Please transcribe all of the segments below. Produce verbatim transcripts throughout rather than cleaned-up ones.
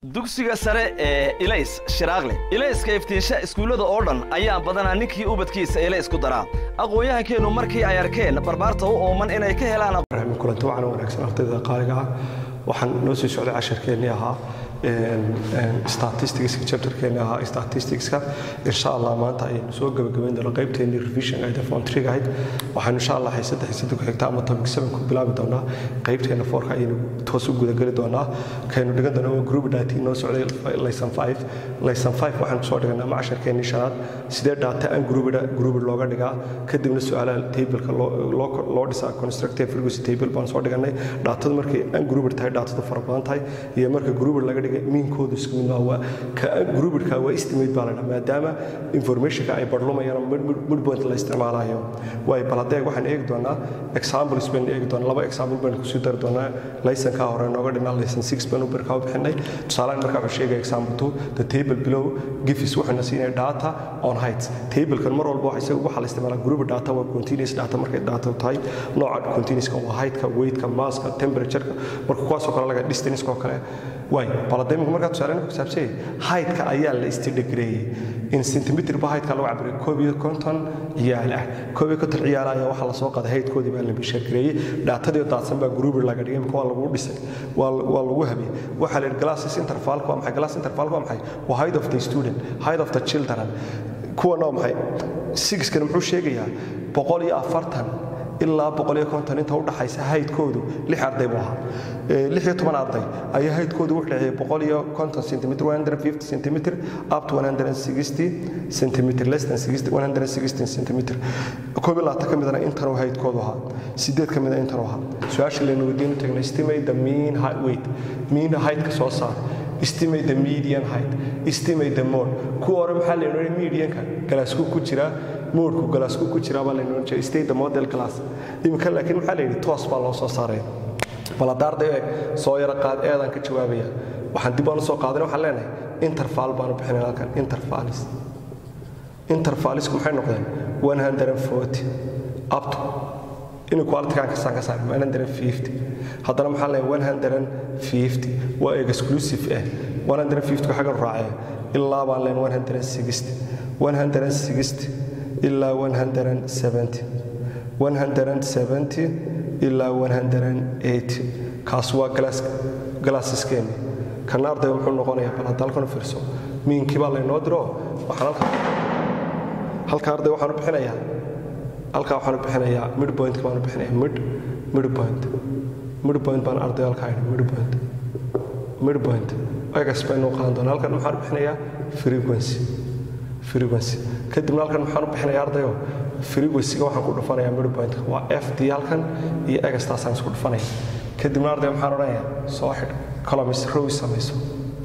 dugsiga sare ee Ilays Shiraaqle Ilayska iftiisha iskuulada oo dhan ayaa badanaa ninkii ubadkiisa Ilays ku daraa aqoonyahankeenu markii ay arkeen barbaarta u ooman inay ka helaan barnaamij kulanto waxaan wanaagsan ardayda qaaliga ah waxaan noo soo socday casharkeennii ahaa statistics chapterkeennii ahaa statisticska insha Allah maanta ay soo gabagabeyn doonaa qaybteennii revision ay form three ahayd waxaan insha Allah ay saddex saddex ku xigta ama topic seven ku bilaabi doonaa qaybteena four ka aynu toos u guda gali doonaa kaynu dhigan doonaa group data noo socday lesson five lesson five waxaan soo dhiganaa ma casharkeennii shanaad sidee data aan group group looga dhigaa kadibna su'aalaha table-ka loo loo dhisaa constructive frequency table baan soo dhiganay data markii aan group tahay data fara badan tahay iyo marka group laga dhigay min code isku mid waa ka group ka waa estimate baa la maadaama information ka ay barlumayaan mid point la isticmaalayo way baladeeg waxaan eegi doonaa examples baan eegi doonaa laba example baan ku soo dar doonaa lesson ka hore nooga dhinaa lesson six baan u barkaa bixinay tusaale marka aan sheegay example two the table below gives waxana siinay data on heights table kan mar walba waxa waxa la isticmaalaa group data waa continuous data markay data tahay nooca continuous ka waa height ka weight ka mass ka temperature ka marka kuwaas oo kale laga distance ka kale way baladeemku marka tusaale ku saabsan height ka ayaa la istidegrey in centimeter ba height ka lagu cabiray koob iyo konton ciyaal ah koob iyo konton ciyaal ayaa waxa la soo qaday height koodii baa la bishakiray datadii daadsan baa group laga dhigay kuwa lagu dhisay waa waa lagu habiyay waxa la glasses interval ku maxay glass interval ku maxay waa height of the student height of the children kuwa noo maxay six kan wuxuu sheegayaa boqol iyo afartan ilaa boqol iyo konton inta u dhaxaysa height koodu lix arday buu ahaa lix iyo toban arday ayaa height koodu wuxuu leeyahay boqol iyo konton centimeter one hundred fifty centimeter up to one hundred sixty centimeter less than sixty one hundred sixty centimeter koob iyo labaatan kamidna intan uu height koodu ahaa sideed kamidna intan uu ahaa su'aasha leenu wadiin tagnay estimate the mean height weight mean height ka soo saar estimate the median height estimate the mode ku hore maxaa la yiraahdaa median ka galaasku ku jira mode ku galaasku ku jira baa la yiraahdaa state the model class imka laakiin maxaa la yiraahdaa toos baa loo soo saaray bala daarday soo yara qaad eedan ka jawaabaya waxaan dib u soo qaadanay waxaan leenahay interval baan u bixinay halkan intervals intervals maxay noqdeen one hundred forty up to inequality kan ka san ka saaray one hundred fifty haddana maxaa la one hundred fifty waa exclusive eh one hundred fifty ka xagan raacay ilaa baan leen one hundred sixty one hundred sixty ilaa one hundred seventy one hundred seventy ilaa one hundred eighty kaas waa glass glasses keen kan arday wuxuu noqonayaa bal dalkan fiirso miinkii baa la inoo diro waxaan halka halka arday waxaan u bixinayaa halka waxaan u bixinayaa mid point baan u bixinayaa mid mid point mid point baan arday halka ay mid point mid point ayaga spayno qaadan doona halkan waxaan u bixinayaa frequency frequency kadib halkan waxaan u bixinayaa ardayo frequency ga waxaan ku dhufanayaa mid point waa f d halkan iyo extra science ku dhufanaya kadib arday waxaan oranayaa soo xidh columns rows samayso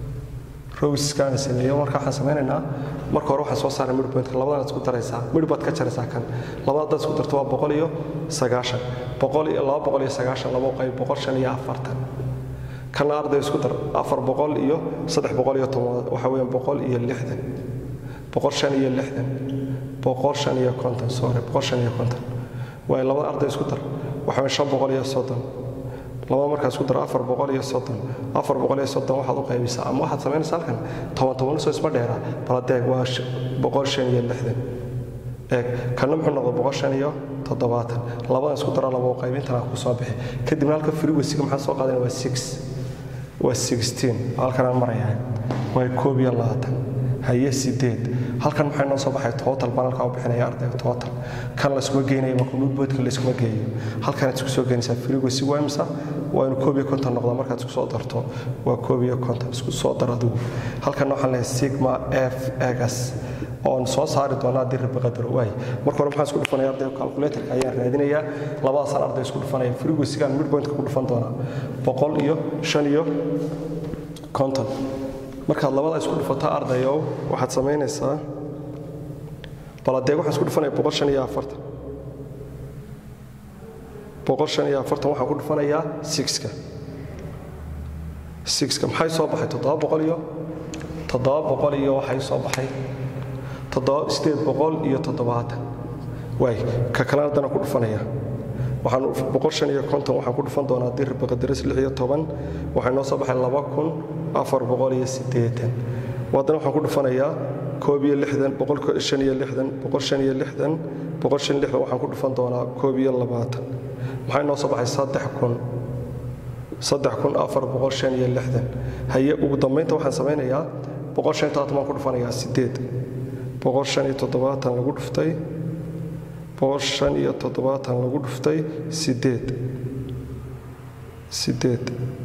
rows kan sameeyo marka waxaan sameynaynaa marka hore waxaan soo saaray mid point labadana isku daraysaa mid baad ka jaraysaa kan labada isku darto waa boqol iyo sagaashan boqol iyo laba boqol iyo sagaashan laba qayb boqol shan iyo afartan kan arday isku dar afar boqol iyo saddex boqol iyo toban waxa weeyaan boqol iyo lixdan boqol shan iyo lixdan boqol shan iyo konton sorry boqol shan iyo konton way laba arday isku dar waxa weeyaan shan boqol iyo soddon laba markaas isku dar afar boqol iyo soddon afar boqol iyo soddon waxaad u qaybisaa ama waxaad sameynaysaa halkan toban toban soo isma dheera baladeeg waa boqol shan iyo lixdan ee kana muxuu noqday boqol shan iyo toddobaatan labada isku dar laba qayb inta ku soo bixi kadibna halka frequency maxaa soo qaadanay waa six waa sixteen halkan aan marayaa waa koob iyo labaatan haye sideed halkan maxay noo soo baxay total baan halka u bixinaya arday total kan la isku geenayo ma kumid boodka la isku geeyo halkan isku soo geenaysa frequency waa imsa waa in koob iyo konton noqdo markaad isku soo darto waa koob iyo konton isku soo dar adigu halkan waxaan leeyahay sigma f x on soo saari doona dir baqadar way marka hore waxaan isku dhufanaya arday calculator ayaan raadinaya labadaas arday isku dhufanaya frequency kan mid point ku dhufan doona boqol iyo shan iyo konton marka labada isku dhufato ardayo waxaad sameynaysaa baladeeg waxaan isku dhufanaya boqol shan iyo afartan boqol shan iyo afartan waxaan ku dhufanayaa six ka six ka maxay soo baxay toddoba boqol iyo toddoba boqol iyo waxay soo baxay toddoba sideed boqol iyo toddobaatan way ka kala dana ku dhufanaya waxaan boqol shan iyo konton waxaan ku dhufan doonaa dir baqadaris lix iyo toban waxay noo soo baxay laba kun afar boqol iyo siddeetan wadana waxaan ku dhufanayaa koob iyo lixdan boqol shan iyo lixdan boqol shan iyo lixdan boqol shan iyo lixdan waxaan ku dhufan doonaa koob iyo labaatan maxay noo soo baxay saddex kun saddex kun afar boqol shan iyo lixdan haye ugu dambeynta waxaan samaynayaa boqol shan iyo todobaatan baan ku dhufanayaa siddeed boqol shan iyo toddobaatan lagu dhuftay boqol shan iyo toddobaatan lagu dhuftay siddeed siddeed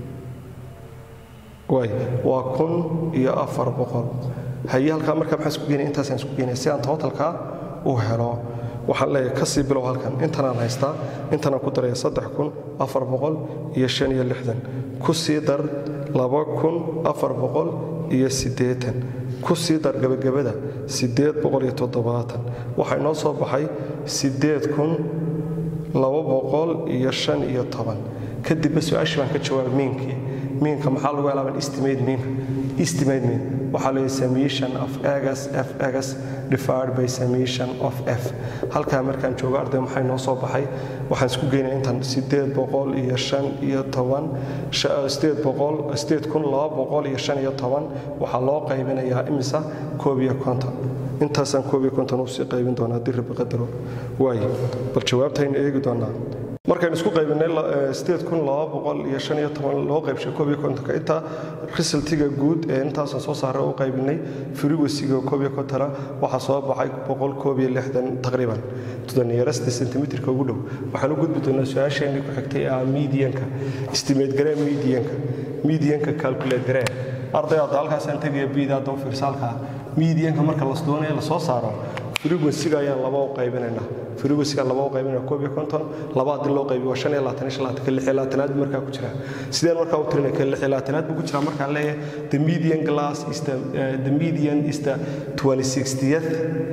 waay waa kun iyo afar boqol haye halkaa markaa maxaan isku geynaya intaasaan isku geynaya si aan totalkaa u helo waxaan leeyahay ka sii bilow halkan intanaan haystaa intanaan ku daraya saddex kun afar boqol iyo shan iyo lixdan ku sii dar laba kun afar boqol iyo siddeetan ku sii dar gabagabada siddeed boqol iyo toddobaatan waxaa inoo soo baxay siddeed kun laba boqol iyo shan iyo toban kadibba su-aashii baan ka jawaabay miinkii miinka maxaa lagu helaa estimate miinka estimate mean waxaa leeyahay summation of x f x divided by summation of f halkaa markaan joogo arday maxay noo soo baxay waxaan isku geynaa intan siddeed boqol iyo shan iyo toban siddeed boqol siddeed kun laba boqol iyo shan iyo toban waxaa loo qaybinayaa imisa koob iyo konton intaasaan koob iyo konton u sii qaybin doonaa haddii rabbi qadaro waayo bal jawaabtaynu eegi doonaa markaan isku qaybinay siddeed kun laba boqol iyo shan iyo toban loo qaybshay koob iyo kontonka intaa resultiga guud ee intaasaan soo saaray u qaybinay frequency-ga koob iyo kontona waxaa soo baxay boqol koob iyo lixdan taqriiban to the nearest centimeter-ka ugu dhow waxaan u gudbi doonaa su-aasheenii ku xigtay ah medianka estimate garee medianka medianka calculate garee ardayda halkaasaan tegaya bida doo fiirsaalka medianka marka la doonayo la soo saaro frequency-ga ayaan laba u qaybinaynaa frequency-ga laba u qaybinaynaa koob iyo konton laba haddii loo qaybiyo waa shan iyo labaatan iyo shan labaatan ka lix iyo labaatanaad markaa ku jira sideen markaa u tirinay ka lix iyo labaatanaad buu ku jiraa markaan leeyahay the median glass is the uh, the median is the twenty-sixtieth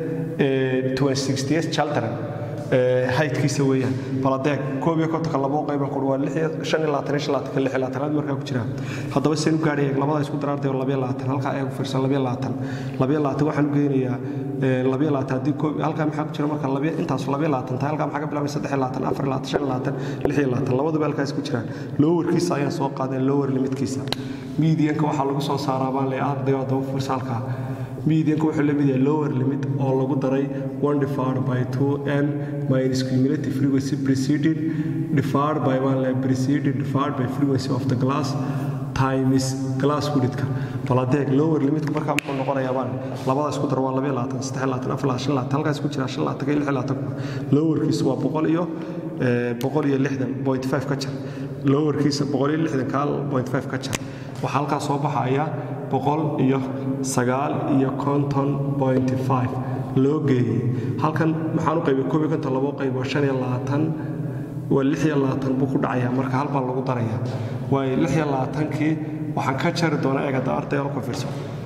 uh, twenty-sixtieth children haydkiisa weeyaan baladeeg koob iyo kontonka laba u qayban ku waa shan iyo labaatan iyo shan labaatan ka lix iyo labaatanaad markaa ku jira haddaba seen u gaadhay labada isku daraartay laba iyo labaatan halkaa eegu fiirsan laba iyo labaatan laba iyo labaatan waxaan u geynayaa laba iyo labaatan haddii koob halkaa maxaa ku jira marka laba intaas laba iyo labaatan tahay halkaa maxaa ka bilaabay saddex iyo labaatan afar iyo labaatan shan iyo labaatan lix iyo labaatan labaduba halkaas ku jiraan lowerkiisa ayaan soo qaaday lower limitkiisa medianka waxaa lagu soo saaraa baan leeyahay ardayga daba fiirsa halkaa medianka wuxuu la mid yahay lower limit oo lagu daray one divided by two n minus cumulative frequency preceded divided by one like preceded divided by frequency of the glass times glass width-ka baladeeg lower limit-ka markaa muxuu noqonayaa baan labada isku dar waa laba iyo labaatan saddex iyo labaatan afar iyo labaatan shan iyo labaatan halkaas ku jira shan iyo labaatan ka lix iyo labaatan lowerkiisu waa boqol iyo boqol iyo lixdan point five ka jar lowerkiisa boqol iyo lixdan kaal point five ka jar waxaa halkaas soo baxaya boqol iyo sagaal iyo konton point five loo geeyey halkan maxaan u qaybay koob iyo konton labo qayb waa shan iyo labaatan waa lix iyo labaatan buu ku dhacayaa marka hal baa lagu darayaa waayo lix iyo labaatankii waxaan ka jari doonaa eegada ardayga ku fiirso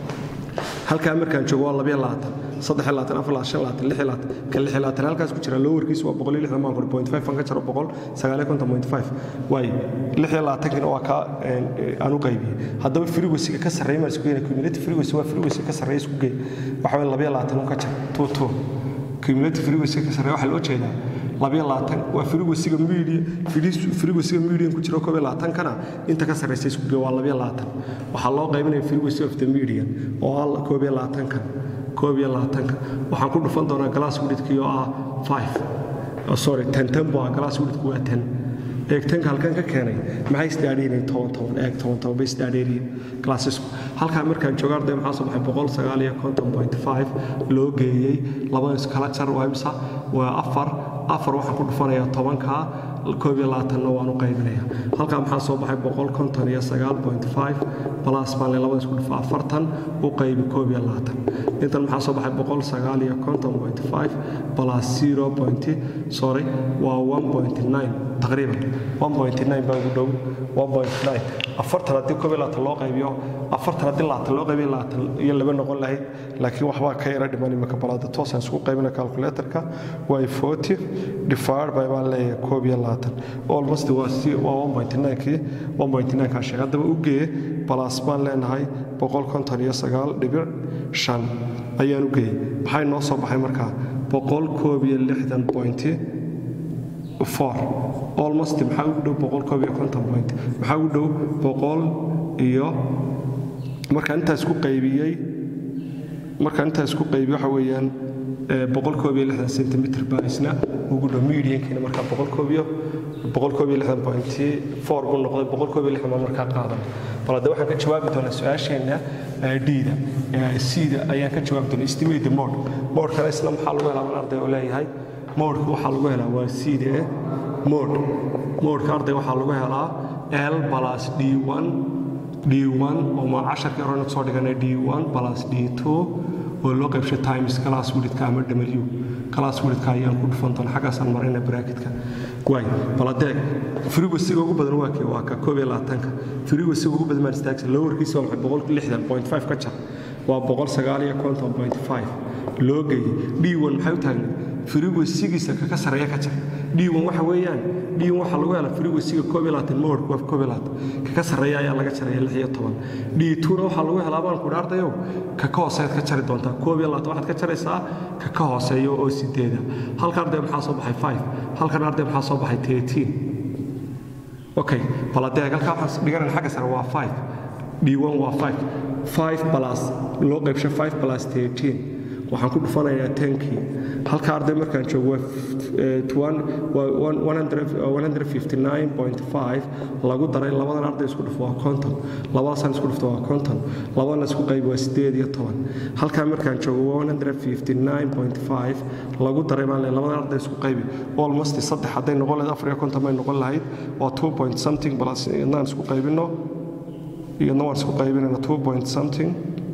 halkaa markaan joogo waa laba iyo labaatan saddex iyo labaatan afar iyo labaatan shan iyo labaatan lix iyo labaatan ka lix iyo labaatan halkaas ku jira lowerkiisu waa boqol iyo lixdan maan point five aan ka jaro boqol sagaal iyo konton point five waayo lix iyo labaatankina waa kaa aan u qaybiyey haddaba frequency-ga ka sarreeya maan isku geynay cumulative frequency waa frequency ka sarreeya isku geey waxa weeye laba iyo labaatan un ka jar two two cumulative frequency ka sarreeya waxaa loo jeedaa laba iyo labaatan waa frequency-ga median frequency-ga median ku jira koob iyo labaatan-kana inta ka sarreysa isku geey waa laba iyo labaatan waxaa loo qaybinaya frequency of the median oo ah koob iyo labaatan-kan koob iyo labaatanka waxaan ku dhufan doonaa glass width-kii oo ah five oh, sorry ten ten buu ah glass width-ku waa ten eegtanka halkan ka keenay maxay isdaadheynayeen toban toban eeg toban toban bay isdaadheynayeen glassesku halkaa markaan joogo arday maxaa soo baxay boqol sagaal iyo konton point five loo geeyey labada iskala jar waa imisa waa afar afar waxaan ku dhufanayaa tobankaa koob iyo labaatanna waan u qaybinayaa halkaa maxaa soo baxay boqol konton iyo sagaal point five plus baan le labada isku dhufa afartan u qaybi koob iyo labaatan intan maxaa soo baxay boqol sagaal iyo konton point five plus zero point sorry waa one point nine taqriiban one point nine baa ugu dhow one point nine afartan haddii koob iyo labaatan loo qaybiyo afartan haddii labaatan loo qaybiyo labaatan iyo laba noqon lahayd laakiin waxbaa ka yara dhiman imika balaada toosaan isku qaybina calculatorka waa forty divided by baan leeyahay koob iyo labaatan almost waa waa one point nine kii one point nine kaa sheeg haddaba u geeye plus baan leenahay boqol konton iyo sagaal dhibic shan ayaan u geeyey maxay noo soo baxay markaa boqol koob iyo lixdan point four almost maxaa ugu dhow boqol koob iyo konton point maxaa ugu dhow boqol iyo marka inta isku qaybiyay marka inta isku qaybiyo waxa weeyaan boqol iyo lixdan centimeter baa isna ugu dhow mediankiina marka boqol iyo lixdan point four buu noqday boqol iyo lixdan marka qaadan balada waxaan ka jawaabi doonaa su'aasheena D-da C-da ayaan ka jawaabi doonaa estimate the mode mode kana isla maxaa lagu helaa arday oo leeyahay mode waxa lagu helaa waa C-da mode mode ka arday waxa lagu helaa L plus D one D one oo ma casharka hore soo dhiganay D one plus D two oo loo qaybshay times class width ka ama W class width ka ayaan ku dhufan doonaa xagaasan marina bracketka way baladeeg frequency ugu badan waa kee waa ka koob iyo labaatan ka frequency ugu badan ma istaagsan lowerkiisa waa boqol iyo lixdan point five ka jar waa boqol sagaal iyo konton point five loo geeyay D one maxay u tahay frequency-giisa ka sareeya ka jar D one waxa weeyaan D one waxa lagu helaa frequency-ga koob iyo labaatan mode waa koob iyo labaatan ka sareeya ayaa laga jaray lix iyo toban D two waxa lagu helaa baan ku dhaartayo ka ka hooseeya ka jari doonta koob iyo labaatan waxaad ka jaraysaa ka ka hooseeyo oo sideed halka arday maxaa soo baxay five halka arday maxaa soo baxay thirteen okay baladeeg halka waxaan dhigan xagga sare waa five D one waa five five plus loo qaybshay five plus thirteen waxaan ku dhufanayaa ten kii halka arday markaan joogo one fifty-nine point five lagu daray labadan arday isku dhufo waa konton labadaas isku dhufto waa konton labadana isku qayb waa sideed iyo toban halka markaan joogo one fifty-nine point five lagu daray baan labadan arday isku qayb almost saddex haday noqon lahayd afar iyo konton may noqon lahayd waa two point something plus inaan isku qaybino iyo waan isku qaybinayna two point something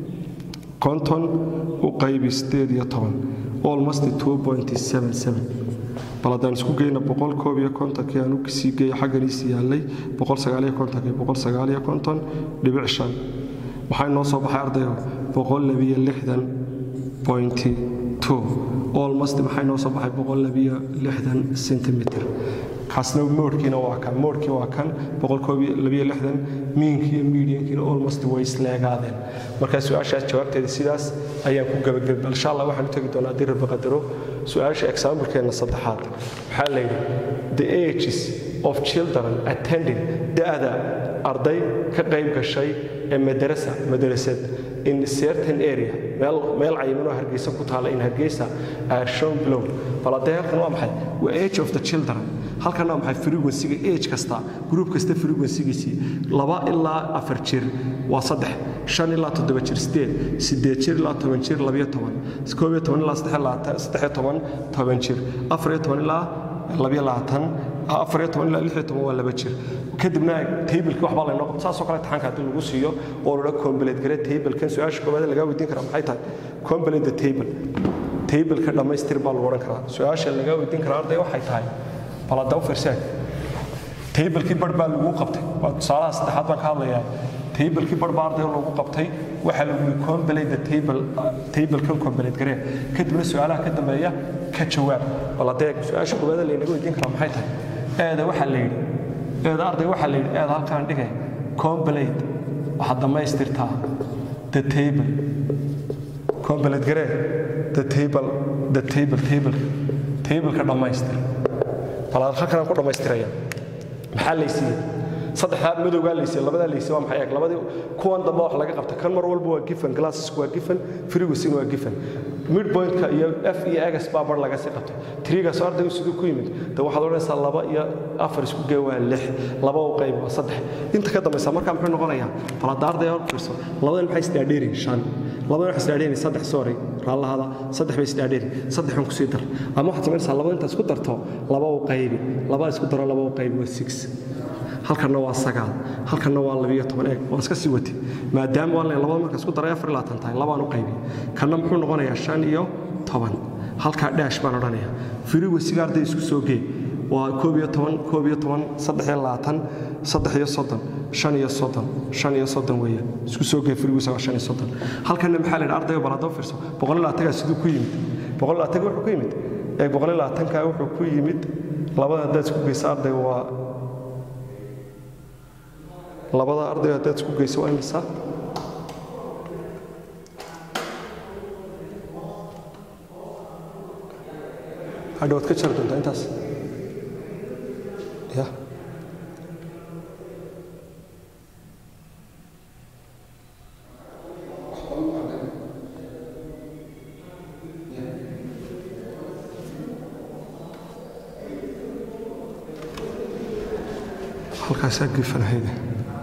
konton u qaybi sideed iyo toban almost two point seven seven baladaan isku geeyna boqol koob iyo konton kii aan u sii geeyay xagganiisa yaalay boqol sagaal iyo konton kii boqol sagaal iyo konton dhibic shan waxay noo soo baxay ardayo boqol iyo lixdan point two almost waxay noo soo baxay boqol iyo lixdan centimeter kaasna moodkiina waa kan moodkii waa kan boqol iyo lixdan miinkii iyo mediankiina almost way isleegaadeen marka su'aashaas jawaabteeda sidaas ayaan ku gabagabay insha Allah waxaan u tagi doonaa dir baqadaro su'aasha example-keena saddexaad waxa la yiraahdaa the ages of children attending da'da arday ka qayb gashay ee madrasa madrasad in certain area meel meel cayiman oo Hargeysa ku taala in Hargeysa are shown below faladeelkan waa maxay waa age of the children halkan waa maxay frequency-ga age kasta group kasta frequency-giisa laba ilaa afar jir waa saddex shan ilaa toddoba jir sideed sideed jir ilaa toban jir laba iyo toban koob iyo toban ilaa saddex iyo toban toban jir afar iyo toban ilaa laba iyo labaatan afar iyo toban ilaa lix iyo toban waa laba jir kadibna table-ki waxba la noqon saasoo kale taxanka hadii lagu siiyo oo la complete gare table-kan su'aasha koowaad laga weydiin karo maxay tahay complete the table table-ka dhamaystir baa lagu oran karaa su'aasha laga weydiin karo arday waxay tahay balada u fiirsan table-ki bar baa lagu qabtay waa tusaalaha saddexaad baan ka hadlayaa table-ki bar baa arday lagu qabtay waxa lagu complete the table table-kan complete gare kadibna su'aalaha ka dambeeya ka jawaab balada su'aasha koowaad la inaga weydiin karo maxay tahay eeda waxa la yiri eeda arday waxa la yiri eeda halkaan dhigay complete waxa dhamaystirtaa the table complete gare the table the table table table-ka dhamaystir balad halkaan ku dhamaystiraya maxaa la yiri saddex madowga la yiri labada la yiri waa maxay labadii kuwan dambe wax laga qabta kan mar walba waa given glasses waa given frequency waa given midpoint ka iyo f iyo x baa laga sii qabtay triga soo arday sidoo ku yimid da waxaad oranaysaa laba iyo afar isku geey waa lix laba u qayb waa saddex inta ka dambaysa marka muxuu noqonayaa balad arday hor fiirso labadan maxay isdaadheerin shan labadan waxay isdaadheerin saddex sorry raallahada saddex bay isdaadheerin saddex ku sii dar ama waxaad sameynaysaa laba inta isku darto laba u qayb laba isku daro laba u qayb waa six halkana waa sagaal halkana waa laba iyo toban eeg waa iska sii wati maadaama waa laba marka isku daray afar iyo labaatan tahay labaan u qaybi kana muxuu noqonayaa shan iyo toban halka dash baan oranayaa frequency-ga arday isku soo geey waa koob iyo toban koob iyo toban saddex iyo labaatan saddex iyo soddon shan iyo soddon shan iyo soddon weeye isku soo geey frequency waa shan iyo soddon halkana maxaa la yiraahdaa arday balado fiirso boqol iyo labaatan sidoo ku yimid boqol iyo labaatan wuxuu ku yimid ee boqol iyo labaatan ka wuxuu ku yimid labada dad isku geeysa arday waa labada arday dad isku geeysa waa imisa hadhood ka jar doonta intaas ya halkaas ay gifanahayda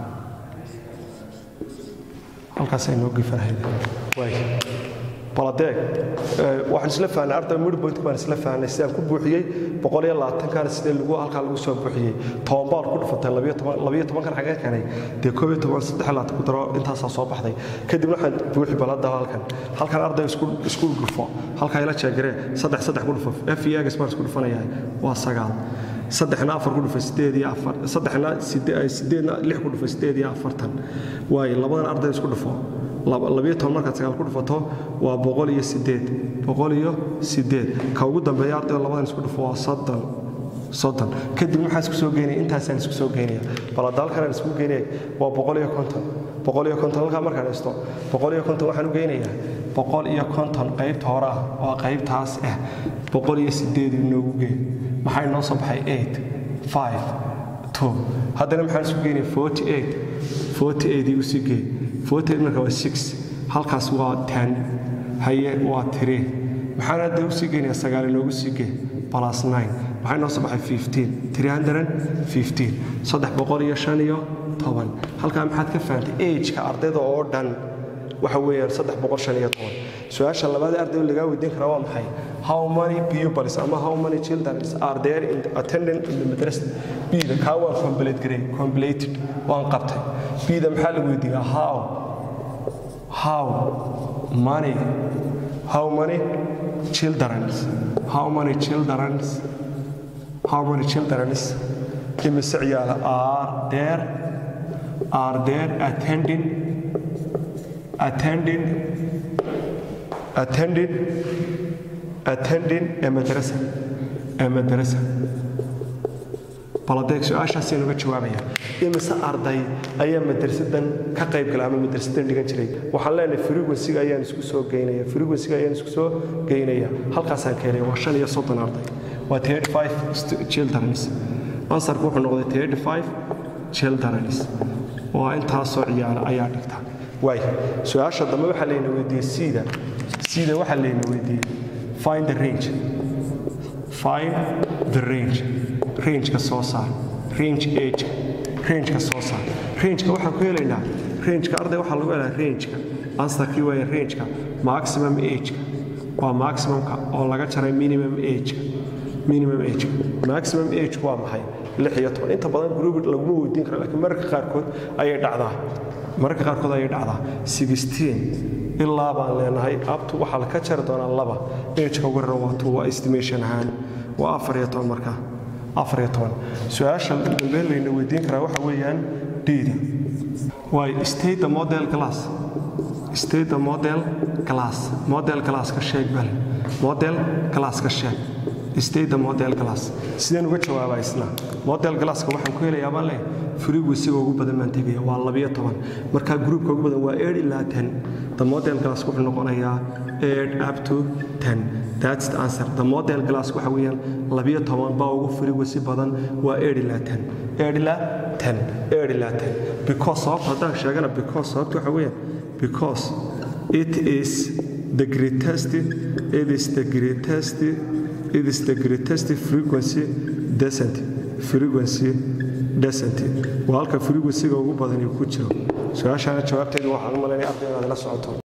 halkaas ay noo gifanahayda way baladeeg waxaan isla faanay arday midpoint baan isla faanay sidaan ku buuxiyay boqol iyo labaatan kan sidee lagu halka lagu soo buuxiyay toban baal ku dhufatay laba iyo toban kan xagee keenay de koob iyo toban saddex iyo labaatan ku daro intaas soo baxday kadib waxaan buuxi balada halkan halkan arday isku isku gufo halka ila jeegare saddex saddex ku dhufo f e x baan isku dhufanayay waa sagaal saddexna afar ku dhufay sideed iyo afar saddexna sideedna lix ku dhufay sideed iyo afartan way labadan arday isku dhufo labiyo toban marka sagaal ku dhufato waa boqol iyo sideed boqol iyo sideed ka ugu dambeeya arday labadan isku dhufo waa soddon soddon kadib waxa isku soo geynay intaas aan isku soo geynay bal dalkan aan isku geynay waa boqol iyo konton boqol iyo konton halka markaan haysto boqol iyo konton waxaan u geynayaa boqol iyo konton qaybta hore ah waa qaybtaas ah boqol iyo sideed inoogu geey maxay noo soo baxay eight five two haddana maxaan isku geynay forty-eight forty-eight igu sii geey forty-eight marka waa six halkaas waa ten haye waa three maxaan hadda u sii geynayaa sagaal inoogu sii geey plus nine maxay noo soo baxay fifteen three hundred fifteen saddex boqol iyo shan iyo toban halkaa maxaad ka fahamtay age-ka ardayda oo dhan waxa weeyaan saddex boqol shan iyo toban su-aasha labaad ee ardayda lagaa weydiin karaa waa maxay how many pupils ama how many children are there in attending in the madrasa bida kaa waa complete grade completed waan qabtay bida maxaa lagu weydiiyaa how how many how many children how many children how many children imise ciyaal are there are there attending attending attending attending a madrasa a madrasa baladeeg su'aashaas inuu jawaabaya imise arday ayaa madrasadan ka qayb galay ama madrasadan dhigan jiray waxaan leenahay frequency-ga ayaan isku soo geynaya frequency-ga ayaan isku soo geynaya halkaas aan keenay waa shan iyo soddon arday waa thirty-five children answer wuxuu noqday thirty-five children waa intaas oo ciyaal ayaa dhigta way su'aasha dambe waxa leeyna weydiiyay sida sida waxa leeyna weydiiyay find the range find the range range ka soo saar range age range ka soo saar range ka waxa ku helaynaa range ka arday waxa lagu helaa range ka answer kii waa range ka maximum age waa maximum ka oo laga jaray minimum age minimum age maximum age waa maxay lix iyo toban inta badan group lagu weydiin karo laakiin marka qaarkood ayay dhacdaa marka qaarkood ayay dhacdaa sixteen ilaa baan leenahay up to waxa la ka jari doonaa laba age ka waran waa two waa estimation ahaan waa afar iyo toban marka afar iyo toban su'aasha dambe layna weydiin karaa waxa weeyaan data way state the model class state the model class model class ka sheeg bal model class ka sheeg state the model class sideen uga jawaabaysna model class ka waxaan ku helayaa baan leh frequency-ga ugu badan maan tagaya waa laba iyo toban marka groupka ugu badan waa eight ilaa ten the model class wuxuu noqonayaa eight up to ten that's the answer the model class waxa weeyaan laba iyo toban baa ugu frequency badan waa eight ilaa ten eight ilaa ten eight ilaa ten because of haddaan sheegana because of waxa weeyaan because it is the greatest it is the greatest it is the greatest frequency descent frequency descent waa halka frequency-ga ugu badan ku jiro su'aashaana jawaabteedu waxaan u maleynayaa ardayda la socoto